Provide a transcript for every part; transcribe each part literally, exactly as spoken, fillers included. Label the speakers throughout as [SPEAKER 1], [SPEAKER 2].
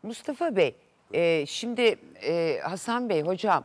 [SPEAKER 1] Mustafa Bey, e, şimdi e, Hasan Bey hocam,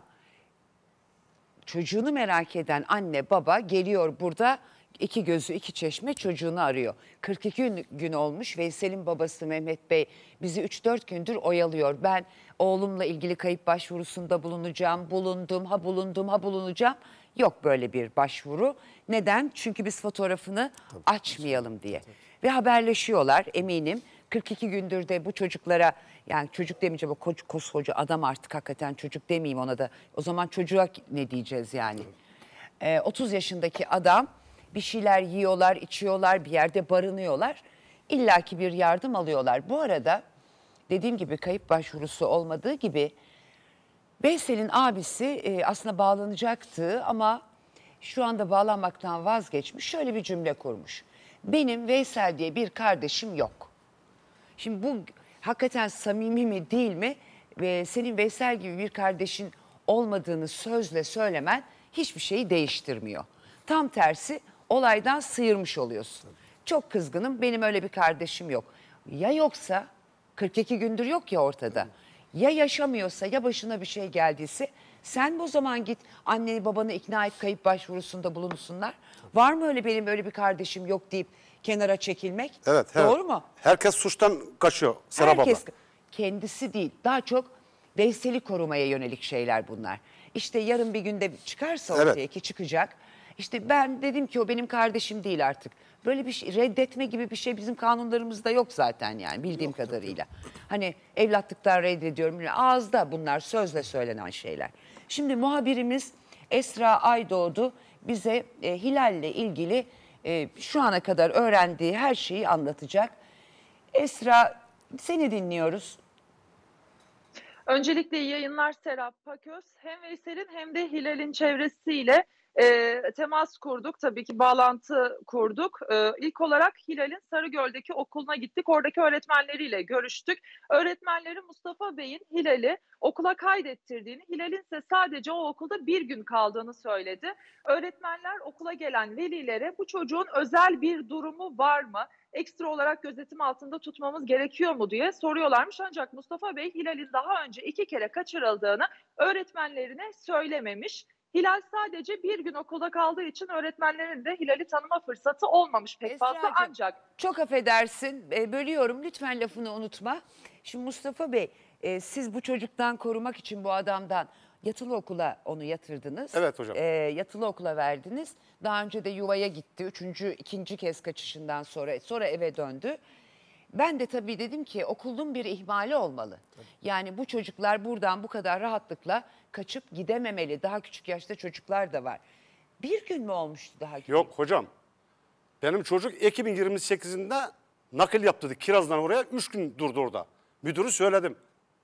[SPEAKER 1] çocuğunu merak eden anne baba geliyor burada, iki gözü iki çeşme çocuğunu arıyor. kırk iki gün, gün olmuş. Veysel'in babası Mehmet Bey bizi üç dört gündür oyalıyor. Ben oğlumla ilgili kayıp başvurusunda bulunacağım, bulundum, ha bulundum, ha bulunacağım. Yok böyle bir başvuru. Neden? Çünkü biz fotoğrafını tabii, açmayalım diye. Tabii. Ve haberleşiyorlar eminim. kırk iki gündür de bu çocuklara, yani çocuk demeyeceğim, o koskoca adam artık, hakikaten çocuk demeyeyim ona da. O zaman çocuğa ne diyeceğiz yani? Ee, otuz yaşındaki adam, bir şeyler yiyorlar, içiyorlar, bir yerde barınıyorlar. İlla ki bir yardım alıyorlar. Bu arada dediğim gibi kayıp başvurusu olmadığı gibi Veysel'in abisi e, aslında bağlanacaktı ama şu anda bağlanmaktan vazgeçmiş. Şöyle bir cümle kurmuş. Benim Veysel diye bir kardeşim yok. Şimdi bu hakikaten samimi mi değil mi? Ve senin Veysel gibi bir kardeşin olmadığını sözle söylemen hiçbir şeyi değiştirmiyor. Tam tersi, olaydan sıyırmış oluyorsun. Çok kızgınım, benim öyle bir kardeşim yok. Ya yoksa, kırk iki gündür yok ya ortada. Ya yaşamıyorsa, ya başına bir şey geldiyse sen o zaman git anneni babanı ikna et, kayıp başvurusunda bulunsunlar. Var mı öyle benim öyle bir kardeşim yok deyip kenara çekilmek?
[SPEAKER 2] Evet. evet.
[SPEAKER 1] Doğru mu?
[SPEAKER 2] Herkes suçtan kaçıyor Serap
[SPEAKER 1] Herkes,
[SPEAKER 2] abla.
[SPEAKER 1] kendisi değil, daha çok Veysel'i korumaya yönelik şeyler bunlar. İşte yarın bir günde çıkarsa ortaya, evet, ki çıkacak. İşte ben dedim ki o benim kardeşim değil artık. Böyle bir şey, reddetme gibi bir şey bizim kanunlarımızda yok zaten, yani bildiğim yok, kadarıyla. Yok. Hani evlatlıktan reddediyorum. Ağızda bunlar, sözle söylenen şeyler. Şimdi muhabirimiz Esra Aydoğdu bize e, Hilal'le ilgili e, şu ana kadar öğrendiği her şeyi anlatacak. Esra, seni dinliyoruz.
[SPEAKER 3] Öncelikle iyi yayınlar Serap Paköz. Hem Veysel'in hem de Hilal'in çevresiyle e, temas kurduk. Tabii ki bağlantı kurduk. E, ilk olarak Hilal'in Sarıgöl'deki okuluna gittik. Oradaki öğretmenleriyle görüştük. Öğretmenleri Mustafa Bey'in Hilal'i okula kaydettirdiğini, Hilal'in ise sadece o okulda bir gün kaldığını söyledi. Öğretmenler okula gelen velilere bu çocuğun özel bir durumu var mı, ekstra olarak gözetim altında tutmamız gerekiyor mu diye soruyorlarmış. Ancak Mustafa Bey Hilal'in daha önce iki kere kaçırıldığını öğretmenlerine söylememiş. Hilal sadece bir gün okulda kaldığı için öğretmenlerin de Hilal'i tanıma fırsatı olmamış pek fazla. Ancak
[SPEAKER 1] çok affedersin, e, bölüyorum, lütfen lafını unutma. Şimdi Mustafa Bey, e, siz bu çocuktan korumak için bu adamdan yatılı okula onu yatırdınız.
[SPEAKER 2] Evet hocam.
[SPEAKER 1] E, yatılı okula verdiniz. Daha önce de yuvaya gitti. Üçüncü, ikinci kez kaçışından sonra sonra eve döndü. Ben de tabii dedim ki okulun bir ihmali olmalı. Tabii. Yani bu çocuklar buradan bu kadar rahatlıkla kaçıp gidememeli. Daha küçük yaşta çocuklar da var. Bir gün mü olmuştu daha küçük?
[SPEAKER 2] Yok hocam. Benim çocuk iki bin yirmi sekizinde nakil yaptırdı Kiraz'dan oraya. Üç gün durdu orada. Müdürü söyledim.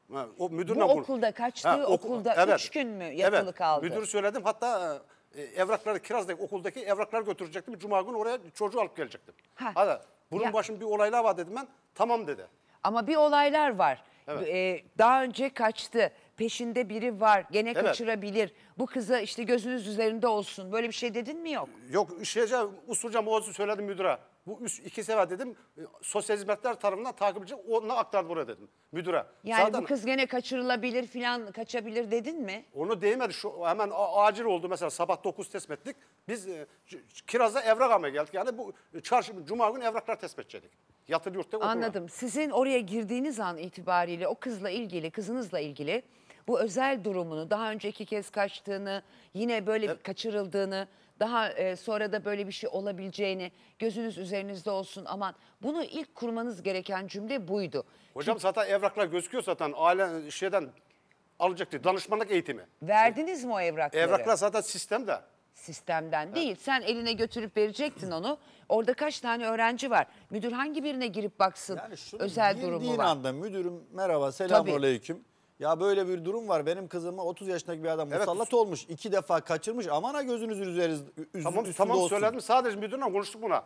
[SPEAKER 2] O müdürle
[SPEAKER 1] bu okulda kaçtığı ha, okul, okulda evet, üç gün mü yatılı
[SPEAKER 2] evet,
[SPEAKER 1] kaldı?
[SPEAKER 2] Müdürü söyledim. Hatta e, evrakları Kiraz'daki okuldaki evrakları götürecektim. Cuma günü oraya çocuğu alıp gelecektim. Ha. Hadi bunun ya, başım bir olaylar var dedim ben. Tamam dedi.
[SPEAKER 1] Ama bir olaylar var.
[SPEAKER 2] Evet.
[SPEAKER 1] Ee, daha önce kaçtı. Peşinde biri var. Gene
[SPEAKER 2] evet,
[SPEAKER 1] kaçırabilir. Bu kıza işte gözünüz üzerinde olsun. Böyle bir şey dedin mi yok?
[SPEAKER 2] Yok. Şeyce, usulca muhasebe söyledim müdüre. Bu üst, iki sefer dedim. Sosyal hizmetler tarafından takipçi onunla aktardı buraya dedim müdüre.
[SPEAKER 1] Yani
[SPEAKER 2] zaten,
[SPEAKER 1] bu kız gene kaçırılabilir filan, kaçabilir dedin mi?
[SPEAKER 2] Onu değmedi. Şu, hemen acil oldu mesela, sabah dokuz tespit ettik. Biz e, Kiraz'da evrak almaya geldik. Yani bu çarşı, cuma günü evraklar tespit edecektik. Yatılı yurtta okula.
[SPEAKER 1] Anladım. Sizin oraya girdiğiniz an itibariyle o kızla ilgili, kızınızla ilgili bu özel durumunu, daha önce iki kez kaçtığını, yine böyle evet, kaçırıldığını, daha e, sonra da böyle bir şey olabileceğini, gözünüz üzerinizde olsun aman. Bunu ilk kurmanız gereken cümle buydu.
[SPEAKER 2] Hocam ki, zaten evraklar gözüküyor zaten. Aile şeyden alacaktı, danışmanlık eğitimi.
[SPEAKER 1] Verdiniz mi o evrakları?
[SPEAKER 2] Evraklar zaten sistemde.
[SPEAKER 1] Sistemden evet, değil. Sen eline götürüp verecektin onu. Orada kaç tane öğrenci var? Müdür hangi birine girip baksın, yani özel durumu var?
[SPEAKER 4] anda müdürüm merhaba, selamünaleyküm. Ya böyle bir durum var. Benim kızıma otuz yaşındaki bir adam evet, musallat olmuş. iki defa kaçırmış. Aman ha gözünüzün üzerinizde
[SPEAKER 2] tamam, tamam olsun. Söyledim. Sadece müdürle konuştuk buna.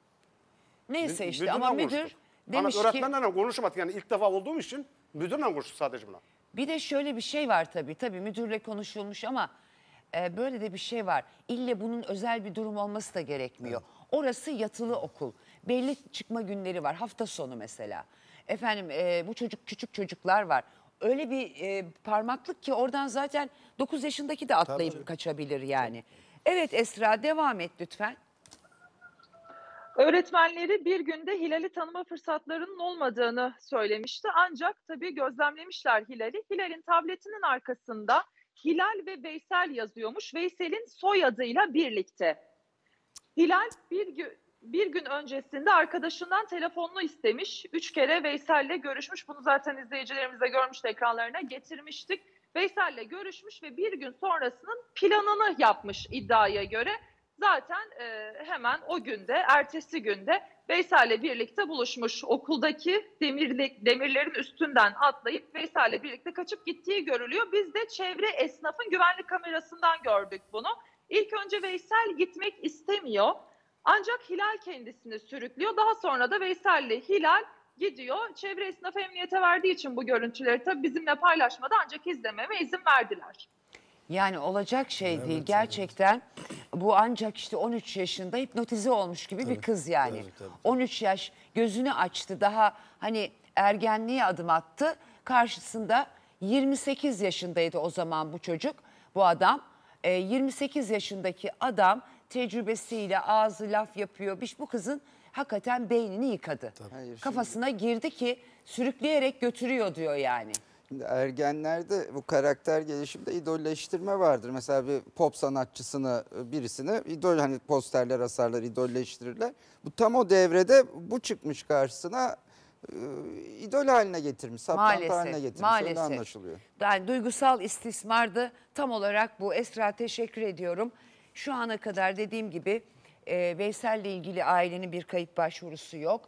[SPEAKER 1] Neyse
[SPEAKER 2] Mü,
[SPEAKER 1] işte ama müdür konuştuk, demiş
[SPEAKER 2] Bana,
[SPEAKER 1] ki...
[SPEAKER 2] Öğretmenlerle konuşmadık yani, ilk defa olduğum için müdürle konuştuk sadece buna.
[SPEAKER 1] Bir de şöyle bir şey var tabii. Tabii müdürle konuşulmuş ama e, böyle de bir şey var. İlle bunun özel bir durum olması da gerekmiyor. Evet. Orası yatılı okul. Belli çıkma günleri var. Hafta sonu mesela. Efendim e, bu çocuk küçük çocuklar var. Öyle bir e, parmaklık ki oradan zaten dokuz yaşındaki de atlayıp
[SPEAKER 4] Tabii.
[SPEAKER 1] kaçabilir yani. Evet Esra devam et lütfen.
[SPEAKER 3] Öğretmenleri bir günde Hilal'i tanıma fırsatlarının olmadığını söylemişti. Ancak tabii gözlemlemişler Hilal'i. Hilal'in tabletinin arkasında Hilal ve Veysel yazıyormuş. Veysel'in soyadıyla birlikte. Hilal bir gün, bir gün öncesinde arkadaşından telefonunu istemiş. Üç kere Veysel'le görüşmüş. Bunu zaten izleyicilerimiz de görmüş, ekranlarına getirmiştik. Veysel'le görüşmüş ve bir gün sonrasının planını yapmış iddiaya göre. Zaten e, hemen o günde, ertesi günde Veysel'le birlikte buluşmuş. Okuldaki demirli, demirlerin üstünden atlayıp Veysel'le birlikte kaçıp gittiği görülüyor. Biz de çevre esnafın güvenlik kamerasından gördük bunu. İlk önce Veysel gitmek istemiyor. Ancak Hilal kendisini sürüklüyor. Daha sonra da Veysel'le Hilal gidiyor. Çevre esnafı emniyete verdiği için bu görüntüleri tabii bizimle paylaşmadı, ancak izlememe izin verdiler.
[SPEAKER 1] Yani olacak şey değil gerçekten. Bu ancak işte on üç yaşında hipnotize olmuş gibi bir kız yani.
[SPEAKER 4] tabii, tabii.
[SPEAKER 1] on üç yaş gözünü açtı, daha hani ergenliğe adım attı. Karşısında yirmi sekiz yaşındaydı o zaman bu çocuk, bu adam. Ee, yirmi sekiz yaşındaki adam tecrübesiyle ağzı laf yapıyor. Bu kızın hakikaten beynini yıkadı.
[SPEAKER 5] Hayır,
[SPEAKER 1] Kafasına girdi ki sürükleyerek götürüyor diyor yani.
[SPEAKER 5] Şimdi ergenlerde bu karakter gelişimde idolleştirme vardır. Mesela bir pop sanatçısını, birisini idol, hani posterler asarlar, idolleştirirler. Bu tam o devrede bu çıkmış karşısına, e, idol haline getirmiş, saplantı haline
[SPEAKER 1] Maalesef,
[SPEAKER 5] getirmiş.
[SPEAKER 1] maalesef.
[SPEAKER 5] Öyle anlaşılıyor.
[SPEAKER 1] Yani duygusal istismardı tam olarak bu. Esra teşekkür ediyorum. Şu ana kadar dediğim gibi e, Veysel'le ilgili ailenin bir kayıp başvurusu yok.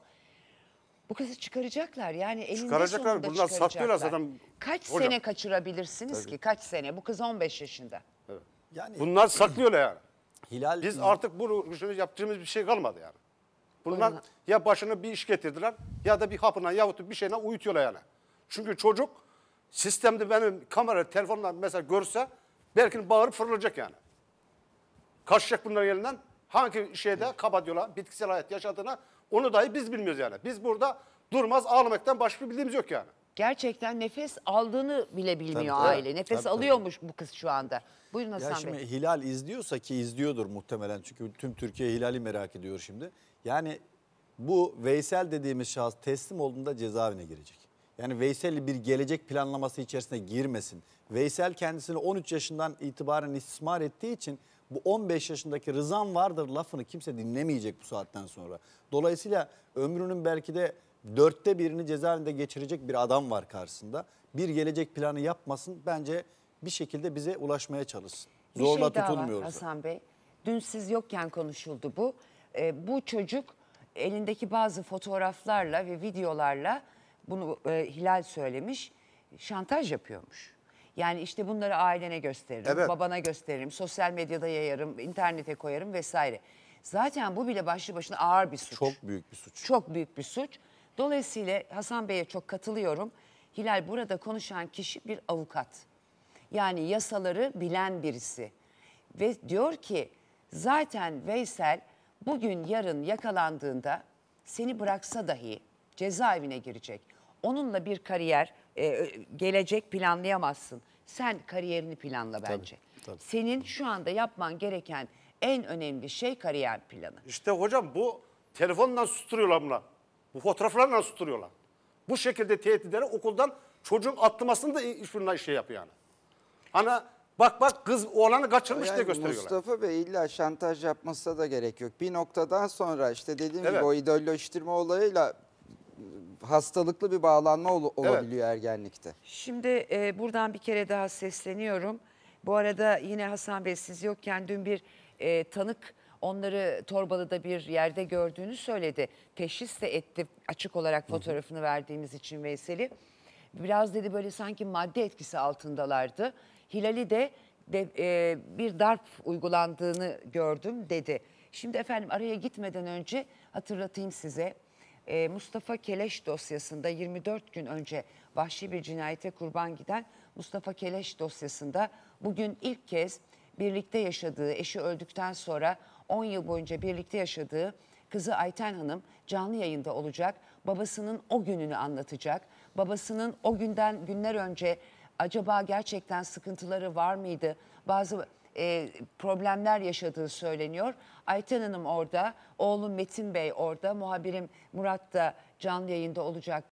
[SPEAKER 1] Bu kızı çıkaracaklar yani eninde
[SPEAKER 2] Çıkaracaklar,
[SPEAKER 1] sonunda
[SPEAKER 2] bunlar
[SPEAKER 1] çıkaracaklar.
[SPEAKER 2] saklıyorlar zaten.
[SPEAKER 1] Kaç
[SPEAKER 2] Hocam.
[SPEAKER 1] sene kaçırabilirsiniz ki? Kaç sene? Bu kız on beş yaşında.
[SPEAKER 4] Yani
[SPEAKER 2] Bunlar saklıyorlar yani.
[SPEAKER 4] Hilal
[SPEAKER 2] Biz artık bunu şunu yaptığımız bir şey kalmadı yani. Bunlar
[SPEAKER 1] Buyurun.
[SPEAKER 2] ya başına bir iş getirdiler ya da bir hapına yahut bir şeyle uyutuyorlar yani. Çünkü çocuk sistemde benim kamera, telefonla mesela görse belki bağırıp fırlayacak yani. Kaçacak bunların elinden. Hangi şeyde kapatıyorlar, bitkisel hayat yaşadığına onu dahi biz bilmiyoruz yani. Biz burada durmaz ağlamaktan başka bir bildiğimiz yok yani.
[SPEAKER 1] Gerçekten nefes aldığını bile bilmiyor
[SPEAKER 4] Tabii,
[SPEAKER 1] aile.
[SPEAKER 4] tabii.
[SPEAKER 1] Nefes
[SPEAKER 4] Tabii, tabii.
[SPEAKER 1] alıyormuş bu kız şu anda. Buyurun
[SPEAKER 4] Ya
[SPEAKER 1] Hasan
[SPEAKER 4] şimdi
[SPEAKER 1] Bey.
[SPEAKER 4] Hilal izliyorsa, ki izliyordur muhtemelen çünkü tüm Türkiye Hilal'i merak ediyor şimdi. Yani bu Veysel dediğimiz şahıs teslim olduğunda cezaevine girecek. Yani Veysel'li bir gelecek planlaması içerisine girmesin. Veysel kendisini on üç yaşından itibaren istismar ettiği için bu on beş yaşındaki Rızan vardır lafını kimse dinlemeyecek bu saatten sonra. Dolayısıyla ömrünün belki de dörtte birini cezaevinde geçirecek bir adam var karşısında. Bir gelecek planı yapmasın, bence bir şekilde bize ulaşmaya çalışsın.
[SPEAKER 1] Bir
[SPEAKER 4] Zorla
[SPEAKER 1] şey daha var
[SPEAKER 4] tutulmuyoruz.
[SPEAKER 1] Hasan Bey. Dün siz yokken konuşuldu bu. Ee, bu çocuk elindeki bazı fotoğraflarla ve videolarla, bunu e, Hilal söylemiş, şantaj yapıyormuş. Yani işte bunları ailene gösteririm,
[SPEAKER 2] Evet.
[SPEAKER 1] babana gösteririm, sosyal medyada yayarım, internete koyarım vesaire. Zaten bu bile başlı başına ağır bir suç.
[SPEAKER 4] Çok büyük bir suç.
[SPEAKER 1] Çok büyük bir suç. Dolayısıyla Hasan Bey'e çok katılıyorum. Hilal, burada konuşan kişi bir avukat. Yani yasaları bilen birisi. Ve diyor ki zaten Veysel bugün yarın yakalandığında seni bıraksa dahi cezaevine girecek. Onunla bir kariyer, e, gelecek planlayamazsın. Sen kariyerini planla bence.
[SPEAKER 4] tabii.
[SPEAKER 1] Senin şu anda yapman gereken en önemli şey kariyer planı.
[SPEAKER 2] İşte hocam bu telefonla susturuyorlar bunlar. Bu fotoğraflarla susturuyorlar. Bu şekilde tehditleri okuldan çocuğun atlamasını da iş bunlar şey yapıyor yani. Hani bak bak kız oğlanı kaçırmış diye
[SPEAKER 5] Yani
[SPEAKER 2] gösteriyorlar.
[SPEAKER 5] Mustafa Bey illa şantaj yapmasına da gerek yok. Bir noktadan sonra işte dediğim
[SPEAKER 2] Evet.
[SPEAKER 5] gibi o idolleştirme olayıyla hastalıklı bir bağlanma ol- olabiliyor ergenlikte.
[SPEAKER 1] Şimdi e, buradan bir kere daha sesleniyorum. Bu arada yine Hasan Bey, siz yokken dün bir e, tanık onları Torbalı'da bir yerde gördüğünü söyledi. Teşhis de etti, açık olarak fotoğrafını verdiğimiz için Veysel'i. Biraz dedi böyle sanki madde etkisi altındalardı. Hilal'i de, de e, bir darp uygulandığını gördüm dedi. Şimdi efendim araya gitmeden önce hatırlatayım size. Ee, Mustafa Keleş dosyasında yirmi dört gün önce vahşi bir cinayete kurban giden Mustafa Keleş dosyasında bugün ilk kez birlikte yaşadığı, eşi öldükten sonra on yıl boyunca birlikte yaşadığı kızı Ayten Hanım canlı yayında olacak. babasının o gününü anlatacak. Babasının o günden günler önce acaba gerçekten sıkıntıları var mıydı? Bazı e, problemler yaşadığı söyleniyor. Ayten Hanım orada, oğlum Metin Bey orada, muhabirim Murat da canlı yayında olacak.